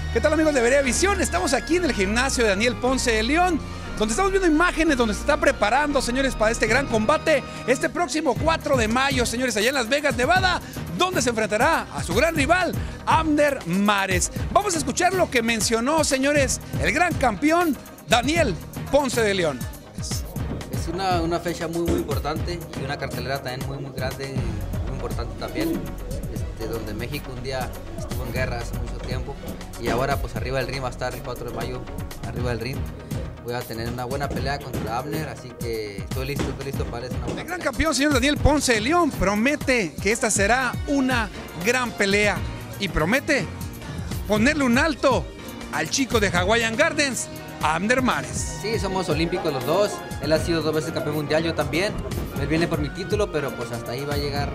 ¿Qué tal, amigos de Vereda Visión? Estamos aquí en el gimnasio de Daniel Ponce de León, donde estamos viendo imágenes donde se está preparando, señores, para este gran combate este próximo 4 de mayo, señores, allá en Las Vegas, Nevada, donde se enfrentará a su gran rival, Abner Mares. Vamos a escuchar lo que mencionó, señores, el gran campeón Daniel Ponce de León. Es una fecha muy importante y una cartelera también muy grande y muy importante también, donde México un día estuvo en guerra hace mucho tiempo y ahora pues arriba del ring va a estar el 4 de mayo, arriba del ring. Voy a tener una buena pelea contra Abner, así que estoy listo para eso. El gran campeón, señor Daniel Ponce de León, promete que esta será una gran pelea y promete ponerle un alto al chico de Hawaiian Gardens, Abner Mares. Sí, somos olímpicos los dos. Él ha sido 2 veces campeón mundial, yo también. Él viene por mi título, pero pues hasta ahí va a llegar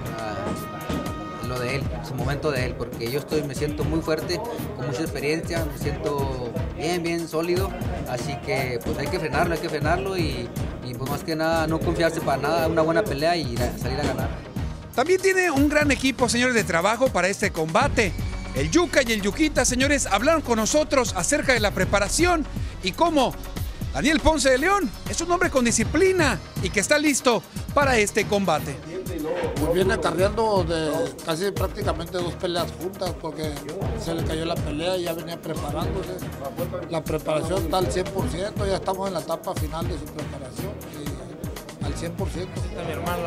lo de él, su momento de él, porque yo me siento muy fuerte, con mucha experiencia, me siento bien sólido, así que pues hay que frenarlo y pues más que nada no confiarse para nada, una buena pelea y salir a ganar. También tiene un gran equipo, señores, de trabajo para este combate. El Yuca y el Yuquita, señores, hablaron con nosotros acerca de la preparación y cómo Daniel Ponce de León es un hombre con disciplina y que está listo para este combate. Pues viene carreando de casi prácticamente 2 peleas juntas porque se le cayó la pelea y ya venía preparándose. La preparación está al 100%, ya estamos en la etapa final de su preparación y al 100%. Mi hermano,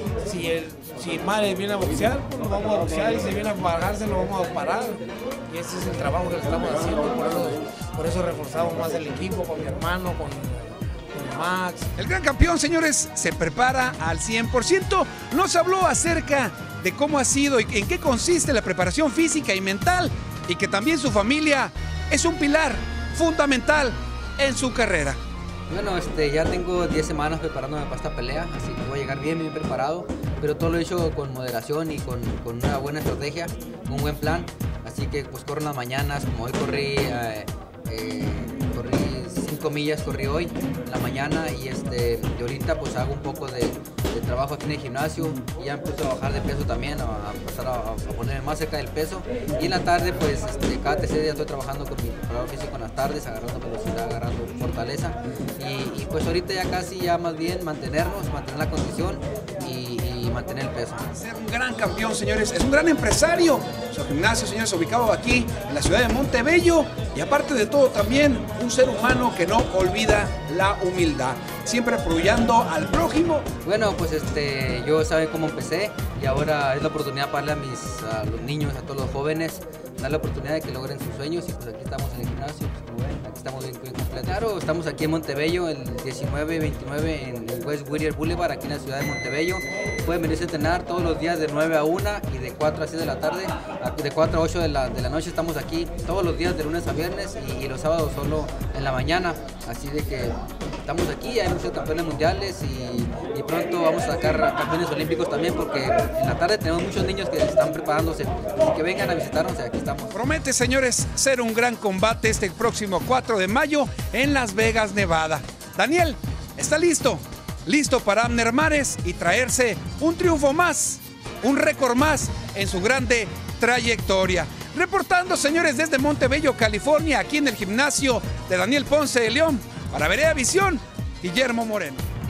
si Mares viene a boxear, pues nos vamos a boxear, y si viene a pararse, nos vamos a parar. Y ese es el trabajo que le estamos haciendo, por eso reforzamos más el equipo con mi hermano, con Max. El gran campeón, señores, se prepara al 100%. Nos habló acerca de cómo ha sido y en qué consiste la preparación física y mental y que también su familia es un pilar fundamental en su carrera. Bueno, ya tengo 10 semanas preparándome para esta pelea, así que voy a llegar bien preparado, pero todo lo he hecho con moderación y con una buena estrategia, con un buen plan, así que pues corro en las mañanas, como hoy corrí 5 millas, corrí hoy en la mañana y ahorita pues hago un poco de trabajo aquí en el gimnasio y ya empiezo a bajar de peso también, a empezar a ponerme más cerca del peso y en la tarde pues cada tercer día estoy trabajando con mi preparador físico en las tardes, agarrando velocidad, agarrando fortaleza y pues ahorita ya casi más bien mantener la condición y mantener el peso. Ser un gran campeón, señores, es un gran empresario. Su gimnasio, señores, ubicado aquí en la ciudad de Montebello y aparte de todo también un ser humano que no olvida la humildad, siempre apoyando al prójimo. Bueno, pues yo saben cómo empecé y ahora es la oportunidad para darle a los niños, a todos los jóvenes, dar la oportunidad de que logren sus sueños y pues aquí estamos en el gimnasio, pues como ven, aquí estamos bien completos. Claro, estamos aquí en Montebello el 19 y 29 en el West Whittier Boulevard, aquí en la ciudad de Montebello. Pueden venirse a entrenar todos los días de 9 a 1 y de 4 a 6 de la tarde, de 4 a 8 de la noche estamos aquí todos los días de lunes a viernes y los sábados solo en la mañana, así de que estamos aquí, hay muchos campeones mundiales y pronto vamos a sacar campeones olímpicos también porque en la tarde tenemos muchos niños que están preparándose, así que vengan a visitarnos y aquí estamos. Promete, señores, ser un gran combate este próximo 4 de mayo en Las Vegas, Nevada. Daniel está listo para Abner Mares y traerse un triunfo más, un récord más en su grande trayectoria. Reportando, señores, desde Montebello, California, aquí en el gimnasio de Daniel Ponce de León, para Vereda Visión, Guillermo Moreno.